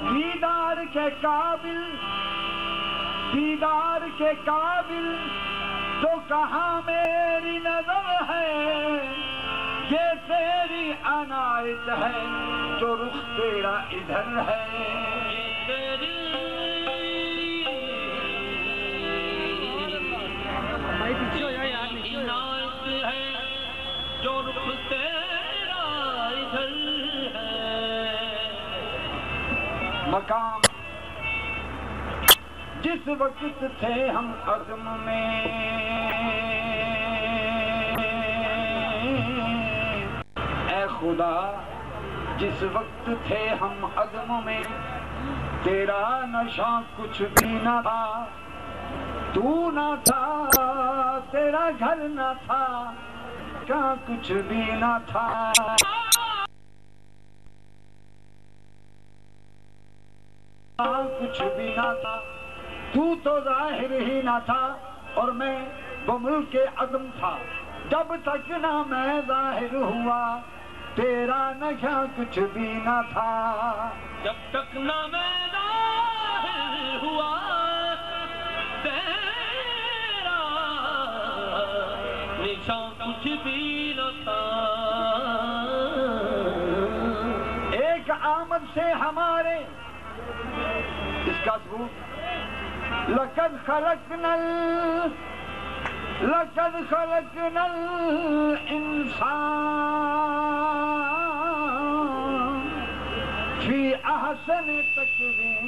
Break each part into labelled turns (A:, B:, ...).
A: दीदार के काबिल, दीदार के काबिल तो कहाँ मेरी नजर है, ये तेरी अनायत है जो रुख तेरा इधर है, तेरी इनायत है जो रुख तेरा इधर है। मकाम जिस वक्त थे हम अज़्म में, ऐ खुदा जिस वक्त थे हम अज़्म में, तेरा नशा कुछ भी न था, तू न था, तेरा घर न था, क्या कुछ भी न था, कुछ भी न था, तू तो जाहिर ही न था और मैं बमुल्क के अज़म था, जब तक ना मैं जाहिर हुआ तेरा नशा कुछ भी न था, जब तक ना मैं जाहिर हुआ तेरा नशा कुछ भी न था। एक आमद से हमारे इसका सबूत लक़द खलक़नल इंसान फी अहसन तक़वीम।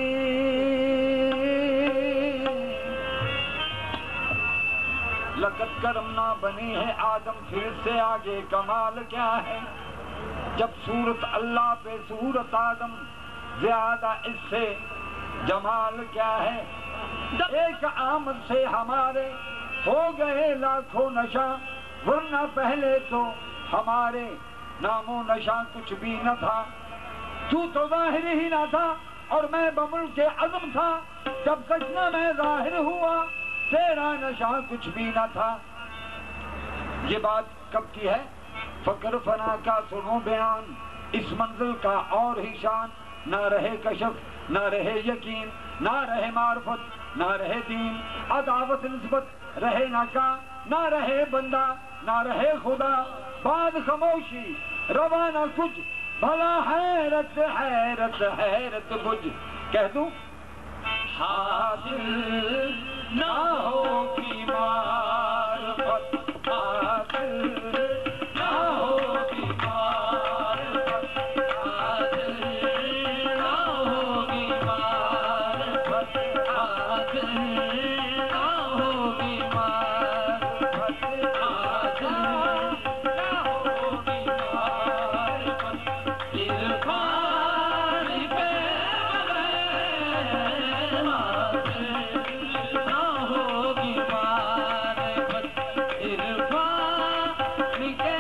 A: लक़द करमना बनी है आदम, फिर से आगे कमाल क्या है, जब सूरत अल्लाह पे सूरत आदम, ज्यादा इससे जमाल क्या है। एक आमद से हमारे हो गए लाखों नशा, वरना पहले तो हमारे नामो नशा कुछ भी न था, तू तो जाहिर ही न था और मैं बमुल्क के अज़म था, जब तक न मैं जाहिर हुआ तेरा नशा कुछ भी न था। ये बात कब की है? फकर फना का सुनो बयान, इस मंजिल का और ही शान, ना रहे कशफ, ना रहे यकीन, ना रहे मार्फत, ना रहे दीन, अदावत निस्बत रहे ना का, ना रहे बंदा, ना रहे खुदा, बाद खामोशी रवा ना कुछ, भला हैरत हैरत हैरत बुझ। कह दूं हासिल ना होगी मार्फत, हासिल ना होगी मार्फत, हासिल ना होगी मार्फत, हासिल ना होगी मार्फत, हासिल ना होगी मार्फत, इरफान पे बगैर हासिल ना होगी मार्फत, इरफान के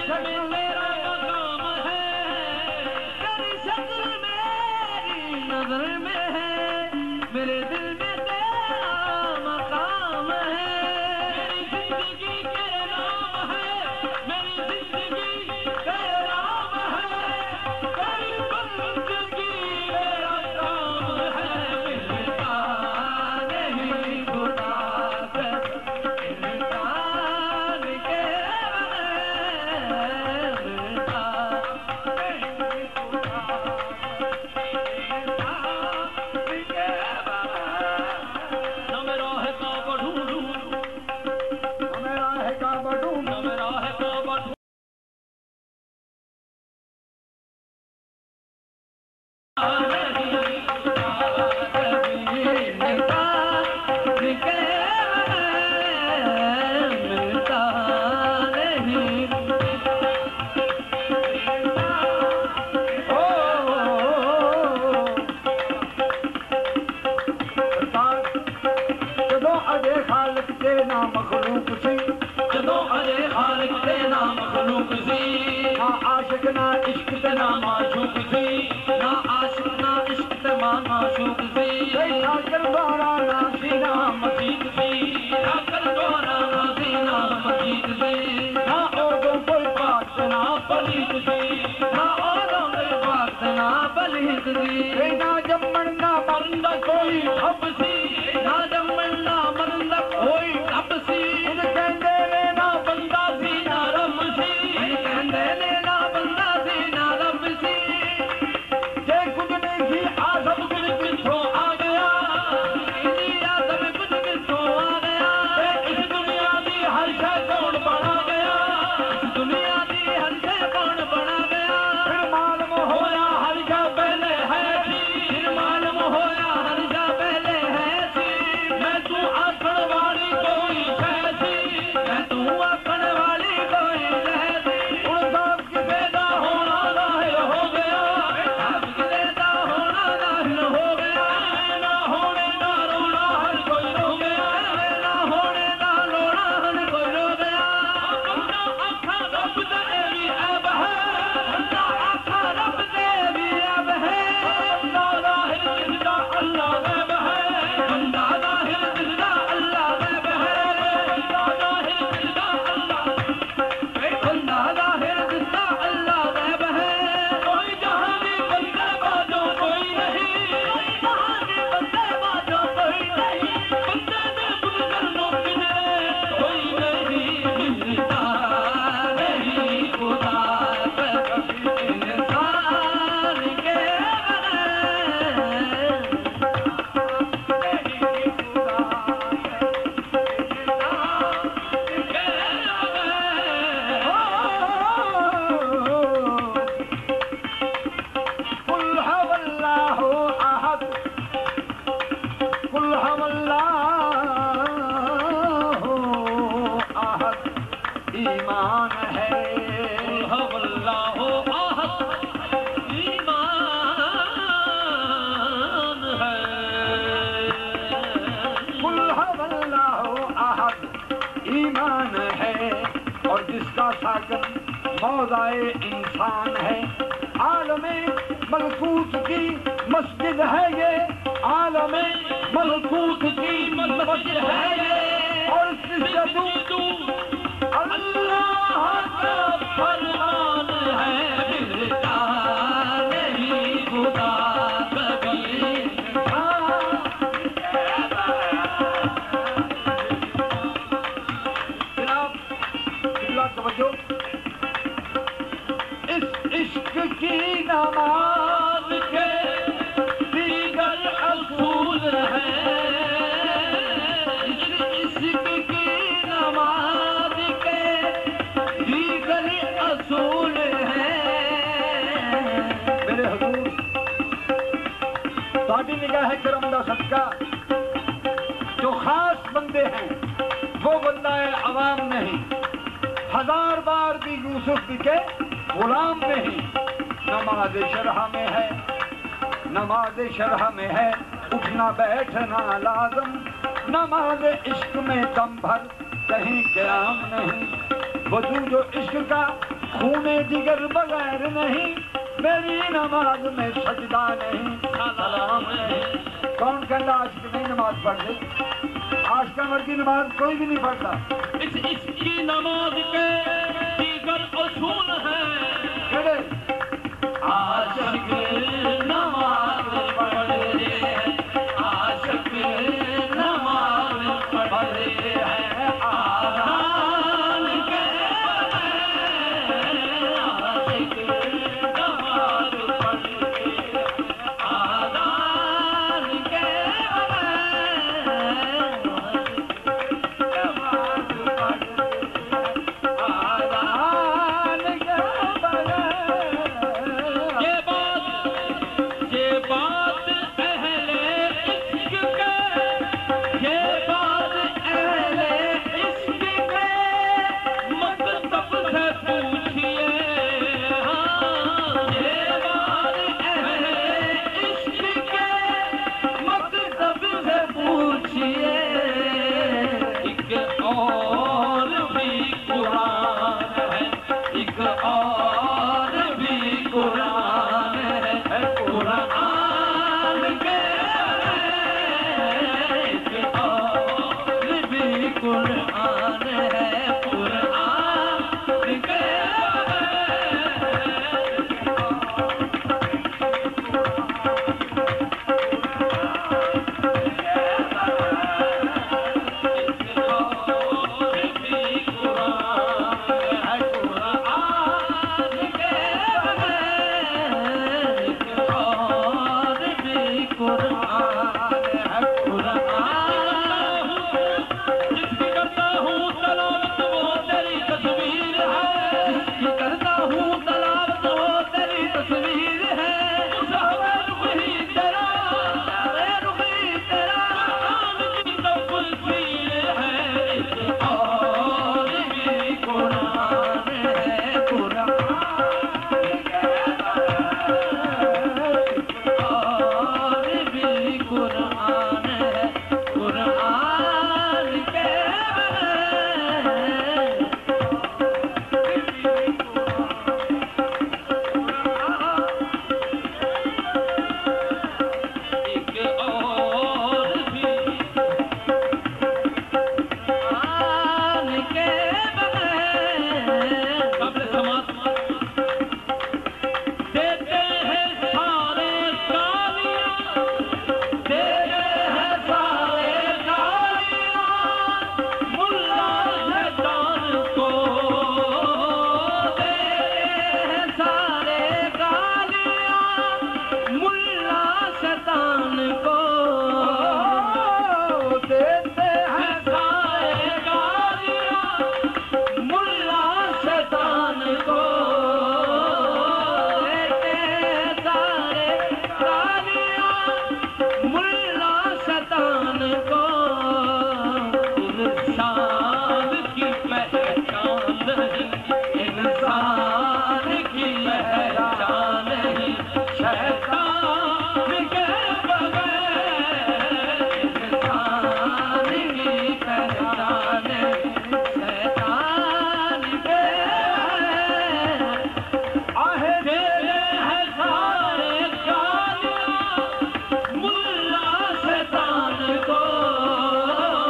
A: शक्ल मेरा मकाम है, तेरी शक्ल मेरी नजर में है, मेरे दिल में तेरा मकाम है, मेरी जिंदगी के नाम है, मेरी जिंदगी के नाम है, तेरी बंदगी मेरा काम है, मिलता नहीं खुदा से, मिलता नहीं के मिलता नहीं खुदा, मिलता नहीं के न मेरा है काबा ढूंढूं, न मेरा है काबा ढूंढूं, न मेरा है काबा ढूंढूं, मखलूक सी जदों अजे खालिक ते ना मखलूक सी, ना आशिक ना इश्क ते ना माशूक सी, ना आशिक ना इश्क ते माशूक सी, ठाकर द्वारा ना सीना मजीद सी, ठाकर द्वारा ना सीना मजीद सी, ना ओदों कोई बात ना पलीत सी, ना ओदों कोई बात ना पलीत सी, ना जम्मन ना मरंदा कोई हब सी, ना जम्मन ना मरंदा कोई हब सी, कहंदे ने ना बंदा सी ना रब सी, कहंदे ने ना बंदा सी ना रब सी, जे कुछ नहीं सी आदम कुछ किथों आ गया, आदम कुछ किथों आ गया, इस दुनिया दी हर शै कौन बना गया, इस दुनिया दी हर शै कौन बना गया, फिर मालूम होया हर शै पहले है सी, फिर मालूम होया हर शै पहले है सी, मैं तू आखण वाली कोई शै सी, मैं तू आखण वाली कोई शै सी, हुण सब किसे दा होना जाहिर हो गया, सब किसे दा होना जाहिर हो गया, ना होने दा रोना हर कोई रो गया, ना होने दा रोना हर कोई रो गया, बंदा आखा रब दे भी ऐब है, बंदा आखा रब दे भी ऐब है, बंदा जाहिर जिसदा अल्लाह गैब है, बंदा जाहिर जिसदा अल्लाह गैब है, बंदा जाहिर जिसदा अल्लाह, बंदा जाहिर जिसदा अल्लाह गैब है, कोई जहानी बंदे बाजो कोई नहीं, कोई जहानी बंदे बाजो कोई नहीं, बंदे दे बुज़ुर्ग किने कोई नहीं, मिलता नहीं खुदा से इंसान के कुल हवल्लाहु अहद, कुल हवल्लाहु अहद ईमान है, कुल हवल्लाहु अहद ईमान है, कुल हवल्लाहु अहद ईमान है, और जिसका साकन मौज़ाए इंसान है, आलमे मलकूत की मस्जिद है ये, आलमे मलकूत की मस्जिद है ये, और सिजदू अल्लाह का फरमान है, मिलता नहीं खुदा कभी जनाब तवज्जो, इस इश्क की नमाज के दीगर असूल हैं, इस इश्क की नमाज के दीगर असूल हैं, मेरे हुजूर साडी निगाह करम दा सदका जो खास बंदे हैं वो बंदा है अवाम नहीं, हजार बार भी यूसुफ के गुलाम नहीं, नमाज शरह में है, नमाज शरह में है उठना बैठना लाजम, नमाज इश्क में दम भर कहीं क़याम नहीं, वजू जो इश्क का खूने जिगर बगैर नहीं, मेरी नमाज में सजदा नहीं, सलाम नहीं। कौन कहता आशिक नहीं नमाज पढ़ते? आशिक की नमाज कोई भी नहीं पढ़ता।
B: इसकी नमाज के दीगर उसूल है।
A: आशिक नमाज पढ़ते हैं, आशिक नमाज पढ़ते हैं, आज़ान के आशिक नमाज पढ़ते हैं, आज़ान के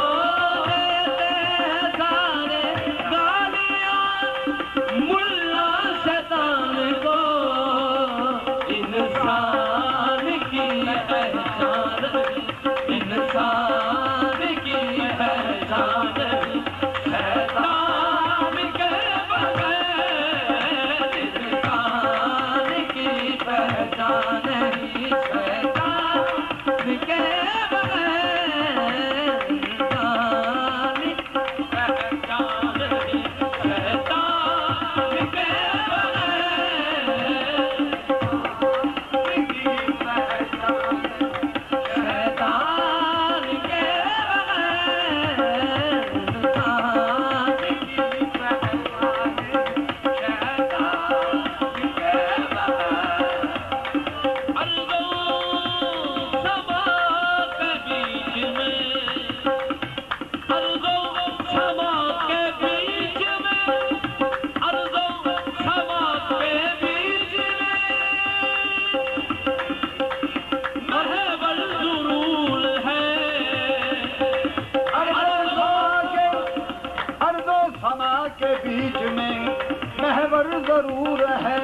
A: मुल्ला दूर है,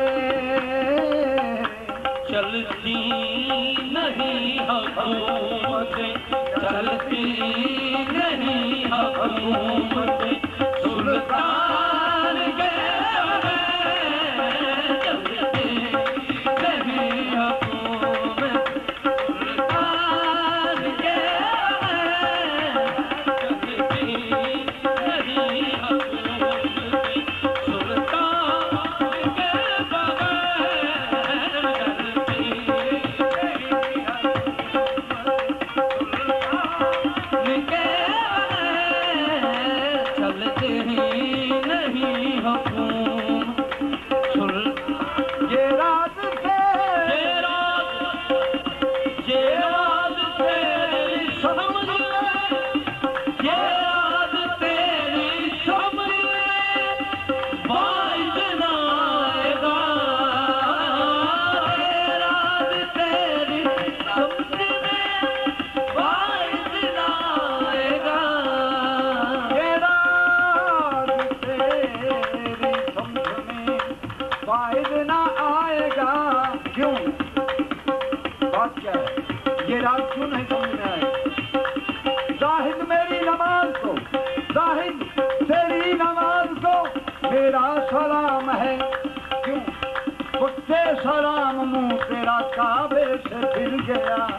B: चलती नहीं हुकूमतें, चलती नहीं हुकूमतें, सुल्तान के बगैर चलती नहीं हुकूमत, सुल्तान के
A: सलाम है, क्यों कुत्ते सलाम मुंह तेरा काबे से फिर गया।